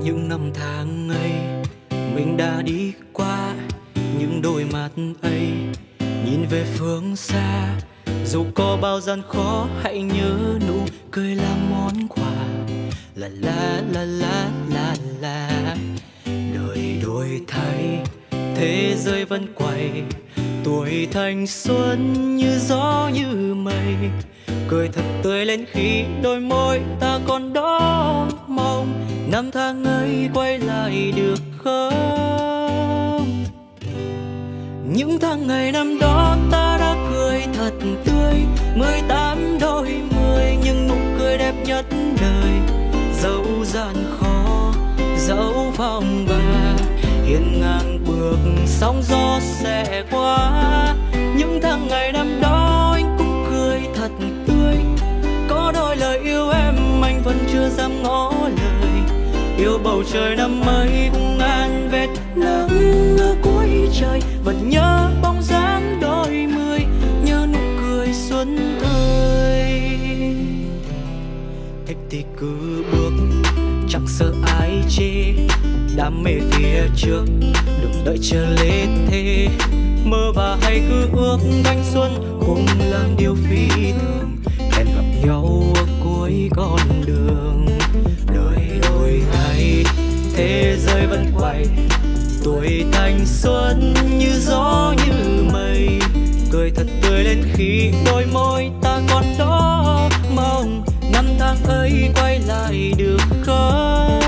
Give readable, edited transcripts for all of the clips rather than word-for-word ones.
những năm tháng ấy mình đã đi qua, những đôi mắt ấy nhìn về phương xa. Dù có bao gian khó hãy nhớ nụ cười là món quà. La la la la la la. Đời đổi thay, thế giới vẫn quay, tuổi thanh xuân như gió như mây. Cười thật tươi lên khi đôi môi ta còn đó mong năm tháng ấy quay lại được không? Những tháng ngày năm đó ta đã cười thật tươi, 18 đôi mươi nhưng nụ cười đẹp nhất đời. Dẫu gian khó, dẫu phong ba, hiên ngang bước sóng gió sẽ qua. Những tháng ngày năm đó anh cũng cười thật tươi, có đôi lời yêu em anh vẫn chưa dám ngỏ lời. Yêu bầu trời năm ấy cũng ngàn vết nắng ở cuối trời, vẫn nhớ bóng dáng đôi mươi, nhớ nụ cười xuân ơi. Thích thì cứ bước, chẳng sợ ai chê, đam mê phía trước đừng đợi chờ lên thế. Mơ và hay cứ ước thanh xuân cùng làm điều phi thường, hẹn gặp nhau ở cuối con đường. Đời đổi thay, thế giới vẫn quay, tuổi thanh xuân như gió như mây. Cười thật tươi lên khi đôi môi ta còn đó mong năm tháng ấy quay lại được không?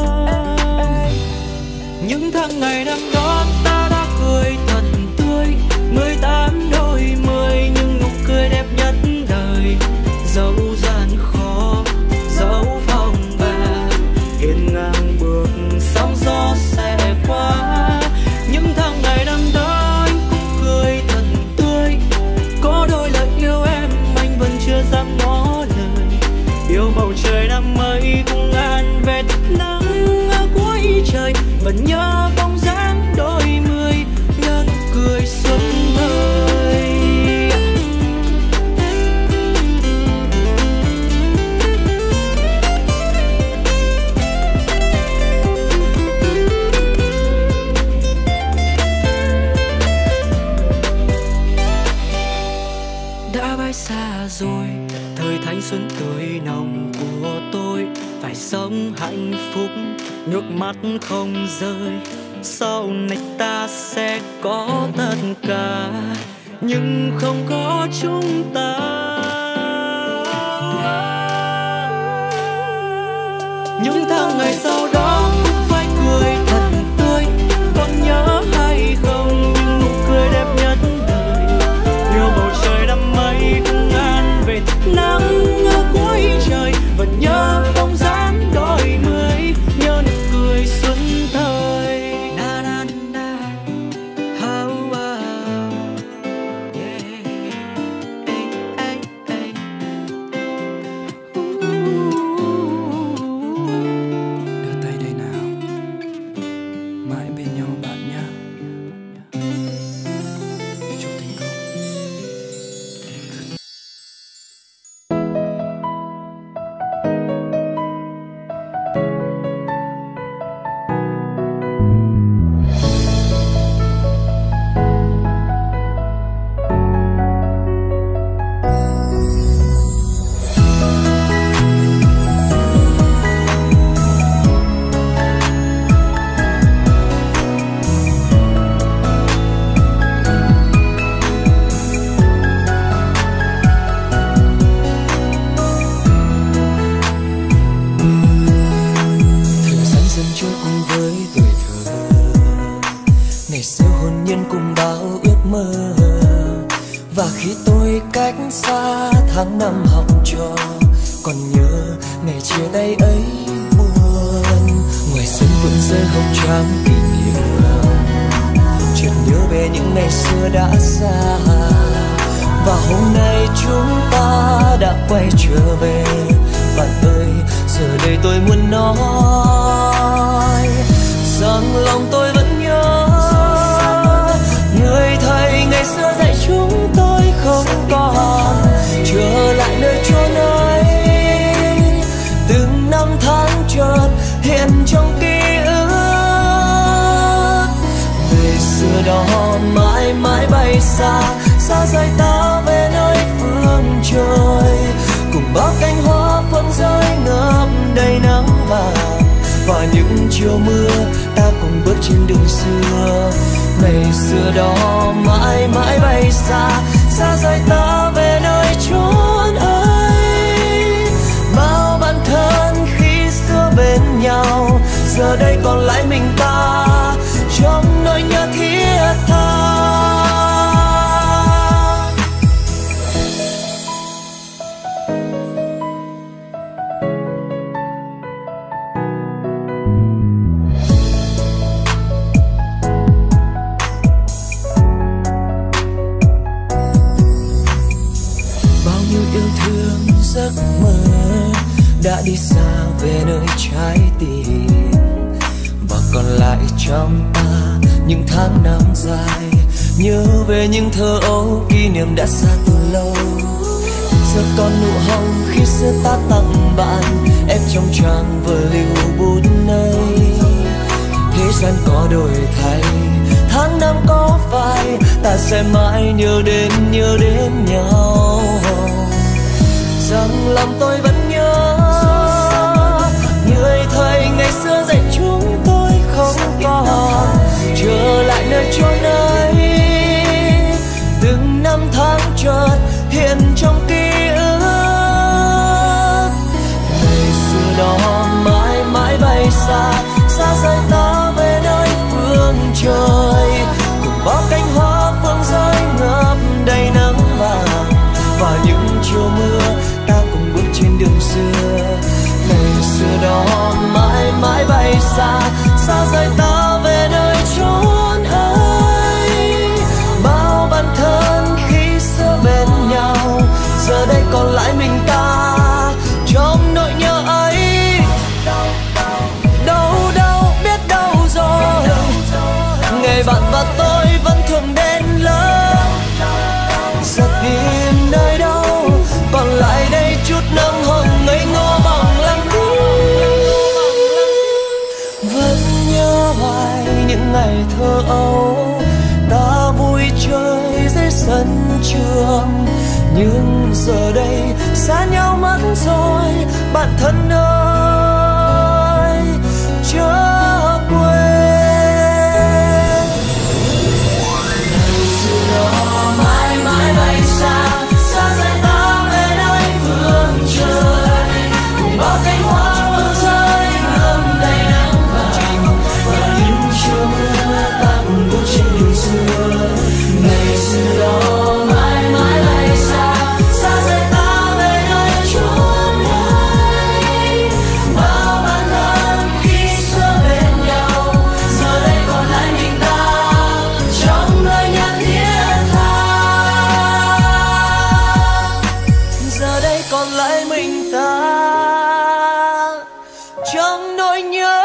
Những tháng ngày năm đó ta đã cười thật tươi, 18 đôi mươi nhưng nụ cười đẹp nhất đời. Dẫu gian khó, dẫu phong ba, hiên ngang bước sóng gió sẽ qua. Những tháng ngày năm đó anh cũng cười thật tươi, có đôi lời yêu em anh vẫn chưa dám ngỏ lời. Yêu bầu trời năm ấy cũng ngàn vết nắng ở cuối trời, vẫn nhớ bóng dáng đôi mươi, nhớ nụ cười xuân ơi. Đã bay xa rồi thời thanh xuân tươi nồng của tôi, phải sống hạnh phúc nước mắt không rơi. Sau này ta sẽ có tất cả nhưng không có chúng ta. Những tháng ngày sau đó cũng phải cười thật tươi, còn nhớ hay không những nụ cười đẹp nhất đời. Yêu bầu trời năm ấy cũng ngàn vệt nắng ở cuối trời, vẫn nhớ bóng dáng đôi mươi, nhớ nụ cười xuân thời. Na na na, how yeah, ay ay ay. Đưa tay đây nào, mãi bên nhau bạn nhé. Chúc thành công. Ngày xưa hồn nhiên cùng bao ước mơ, và khi tôi cách xa tháng năm học trò, còn nhớ ngày chia tay ấy buồn. Ngoài sân vườn rơi hồng trắng kỷ niệm, chợt nhớ về những ngày xưa đã xa, và hôm nay chúng ta đã quay trở về. Bạn ơi, giờ đây tôi muốn nói rằng lòng tôi vẫn nhớ người thầy ngày xưa dạy chúng tôi không còn trở lại nơi chốn ấy. Từng năm tháng chợt hiện trong tim chiều mưa ta cùng bước trên đường xưa. Ngày xưa đó mãi mãi bay xa, xa rời ta về nơi chốn ấy. Bao bạn thân khi xưa bên nhau, giờ đây còn lại mình ta trong nỗi nhớ thiết tha. Giấc mơ đã đi xa về nơi trái tim, và còn lại trong ta những tháng năm dài nhớ về những thơ ấu, kỷ niệm đã xa từ lâu. Giờ còn nụ hồng khi xưa ta tặng bạn, ép trong trang vở lưu bút này. Thế gian có đổi thay, tháng năm có phai, ta sẽ mãi nhớ đến nhau. Rằng lòng tôi vẫn nhớ người thầy ngày xưa dạy chúng tôi không còn trở lại nơi chốn ấy. Từng năm tháng chợt hiện trong ký ức, ngày xưa đó mãi mãi bay xa, xa rời ta về nơi phương trời. Cùng bao cánh hoa phương rơi ngập đầy nắng vàng, và những chiều mưa ta cùng bước trên đường xưa. Ngày xưa đó mãi mãi bay xa, xa rời ta về nơi chốn ấy. Bao bạn thân khi xưa bên nhau, giờ đây còn lại mình ta trong nỗi nhớ ấy. Đâu biết đâu rồi, ngày bạn và tôi vẫn thường đến lớp. Giật tìm nơi đâu, còn lại đây chút nắng hồng ngây ngô bằng lặng tim. Vẫn nhớ hoài những ngày thơ ấu, ta vui chơi dưới sân trường. Nhưng giờ đây xa nhau mất rồi, bạn thân ơi chớ quên. Ngày xưa đó mãi mãi bay xa, xa rời ta về nơi phương trời. Cùng bao cánh hoa phương rơi ngâm đầy nắng vàng, và những chiều mưa ta cùng bước trên đường xưa. Ngày xưa đó mãi mãi bay xa, xa rời ta về nơi chốn ấy. Bao bạn thân khi xưa bên nhau, giờ đây còn lại mình ta trong nỗi nhớ thiết tha. Giờ đây còn lại mình ta trong nỗi nhớ